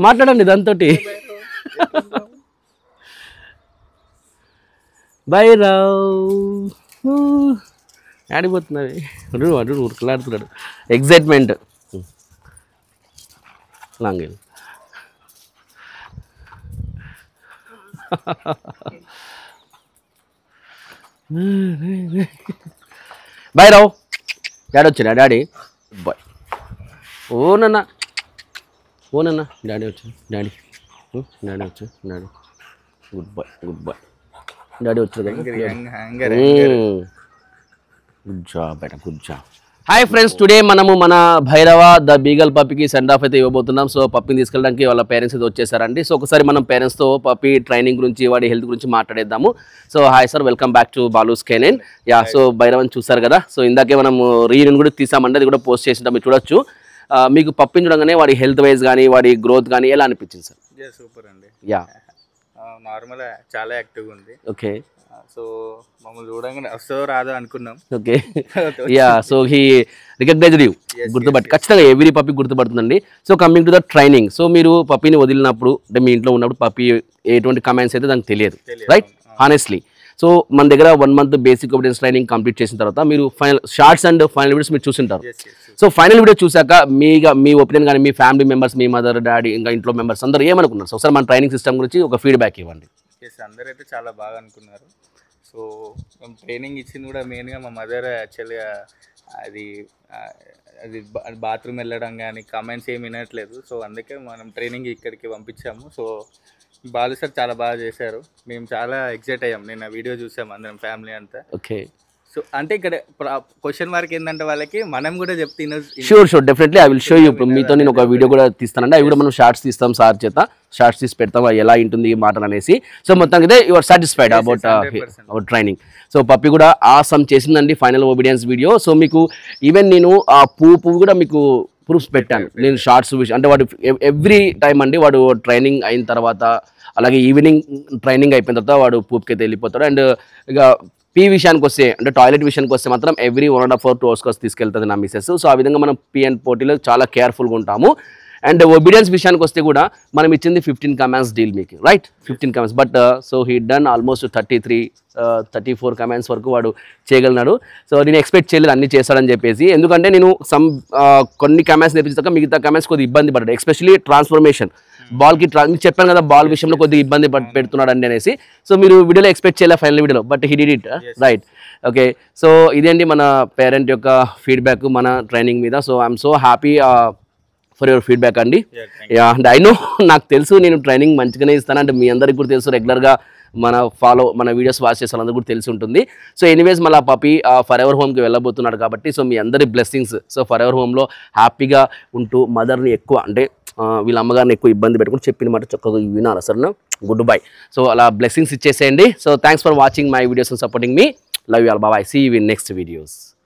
మాట్లాడండి దాంతోటి. భైరవ్ ఆడిపోతున్నది, అడు ఉరుకులాడుతున్నాడు, ఎగ్జైట్మెంట్. లాంగ్ భైరవ్ డాడీ వచ్చాడా? Daddy boy. ఓనన్నా డాడీ వచ్చాడు, డాడీ వచ్చాడు, daddy good boy, good boy. Daddy వచ్చాడు కదా, గుడ్ జాబ్ బేటా, good job. Hi friends, today మనము మన భైరవ ద బీగల్ పప్పీకి సెండ్ ఆఫ్ అయితే ఇవ్వబోతున్నాం. సో పప్పీని తీసుకెళ్ళడానికి వాళ్ళ పేరెంట్స్ అయితే వచ్చేసారండి. సో ఒకసారి మనం పేరెంట్స్తో పప్పీ ట్రైనింగ్ గురించి, వాడి హెల్త్ గురించి మాట్లాడేద్దాము. So hi sir, welcome back to Balu's kennel. Yeah, so భైరవని చూసారు కదా. సో ఇందాకే మనము రీయూనియన్ కూడా తీసామండి, అది కూడా పోస్ట్ చేసింటాం, మీరు చూడొచ్చు. మీకు పప్పిని చూడగానే వాడి హెల్త్ వైజ్ కానీ వాడి గ్రోత్ కానీ ఎలా అనిపించింది సార్? సూపర్ అండి. యా, నార్మల్ చాలా యాక్టివ్గా ఉంది. ఓకే. సో మమ్మల్ని చూడంగానే వస్తుందో రాదో అనుకున్నాం. Okay. Yeah, so he recognized you, గుర్తుపట్టి ఖచ్చితంగా ఎవ్రీ పప్పీ గుర్తుపడుతుందండి. So coming to the training, so మీరు పప్పీని వదిలినప్పుడు అంటే మీ ఇంట్లో ఉన్నప్పుడు పప్పీ ఎటువంటి కమెంట్స్ అయితే దానికి తెలియదు, రైట్? హానెస్ట్లీ. సో మన దగ్గర 1 month basic obedience training complete చేసిన తర్వాత మీరు final shorts and final videos మీరు చూసింటారు. సో ఫైనల్ వీడియో చూసాక మీ ఒపీనియన్ కానీ మీ ఫ్యామిలీ మెంబర్స్, మీ మదర్ డాడీ ఇంకా ఇంట్లో మెంబర్స్ అందరూ ఏమనుకున్నారు? సో ఒకసారి మన ట్రైనింగ్ సిస్టమ్ గురించి ఒక ఫీడ్బ్యాక్ ఇవ్వండి. అందరైతే చాలా బాగా అనుకున్నారు. సో మేము ట్రైనింగ్ ఇచ్చింది కూడా మెయిన్గా మా మదర్ యాక్చువల్గా అది బాత్రూమ్ వెళ్ళడం కానీ కమెంట్స్ ఏమి వినట్లేదు. సో అందుకే మనం ట్రైనింగ్ ఇక్కడికి పంపించాము. సో బాలు సార్ చాలా బాగా చేశారు, మేము చాలా ఎక్సైట్ అయ్యాం. నేను వీడియో చూసాము అందరం ఫ్యామిలీ అంతా. ఓకే. సో అంటే ఇక్కడ క్వశ్చన్ మార్క్ ఏంటంటే వాళ్ళకి మనం కూడా చెప్తే sure definitely I will show you. ఇప్పుడు మీతో నేను ఒక వీడియో కూడా తీస్తానండి, అవి కూడా మనం షార్ట్స్ తీస్తాం, సార్ చేత షార్ట్స్ తీసి పెడతాం ఎలా ఉంటుంది ఈ మాటలు అనేసి. సో మొత్తానికి అయితే you are satisfied about our training. So puppy కూడా ఆసమ్ చేసిందండి ఫైనల్ ఒబీడియన్స్ వీడియో. సో మీకు ఈవెన్ నేను ఆ పువ్వు కూడా మీకు ప్రూఫ్స్ పెట్టాను నేను షార్ట్స్ విషయం. అంటే వాడు ఎవ్రీ టైం అండి వాడు ట్రైనింగ్ అయిన తర్వాత, అలాగే ఈవినింగ్ ట్రైనింగ్ అయిపోయిన తర్వాత వాడు పూపుకి అయితే వెళ్ళిపోతాడు. అండ్ ఇక పీ విషయానికి వస్తే అంటే టాయిలెట్ విషయానికి వస్తే మాత్రం ఎవ్రీ 1.5 or 2 hours కోసం తీసుకెళ్తుంది నా మిసెస్. సో ఆ విధంగా మనం పీ అండ్ పోటీలో చాలా కేర్ఫుల్గా ఉంటాము. అండ్ ఒబీడియన్స్ విషయానికి వస్తే కూడా మనం ఇచ్చింది 15 commands డీల్ మీకు, right? 15 commands. But so he done almost 34 commands వరకు వాడు చేయగలిగినాడు. సో నేను ఎక్స్పెక్ట్ చేయలేదు అన్ని చేస్తాడని చెప్పేసి, ఎందుకంటే నేను కొన్ని commands నేర్పించాక మిగతా commands కొద్దిగా ఇబ్బంది పడ్డాడు, ఎస్పెషల్లీ ట్రాన్స్ఫర్మేషన్. బాల్కి మీకు చెప్పాను కదా బాల్ విషయంలో కొద్దిగా ఇబ్బంది పెడుతున్నాడు అండి అనేసి. సో మీరు వీడియోలో ఎక్స్పెక్ట్ చేయలే ఫైనల్ వీడియోలో, but he did it, right? Okay. So ఇదేంటి మన పేరెంట్ యొక్క ఫీడ్బ్యాక్ మన ట్రైనింగ్ మీద. So I'm so happy for your feedback అండి. అండ్ ఐ నో, నాకు తెలుసు నేను ట్రైనింగ్ మంచిగానే ఇస్తాను, అంటే మీ అందరికీ కూడా తెలుసు, రెగ్యులర్గా మన వీడియోస్ వాచ్ చేసే వాళ్ళందరూ కూడా తెలిసి ఉంటుంది. సో ఎనీవేస్ మళ్ళీ పప్పీ ఫర్ ఎవర్ హోమ్కి వెళ్ళబోతున్నాడు కాబట్టి, సో మీ అందరి బ్లెస్సింగ్స్. సో ఫర్ ఎవర్ హోమ్లో హ్యాపీగా ఉంటూ మదర్ని ఎక్కువ అంటే వీళ్ళ అమ్మగారిని ఎక్కువ ఇబ్బంది పెట్టుకుని చెప్పిన మాట చక్కగా వినాలి సరేనా? Goodbye. సో అలా బ్లెస్సింగ్స్ ఇచ్చేసేయండి. So thanks for watching my videos and supporting మీ. Love you all. Bye. See you in next videos.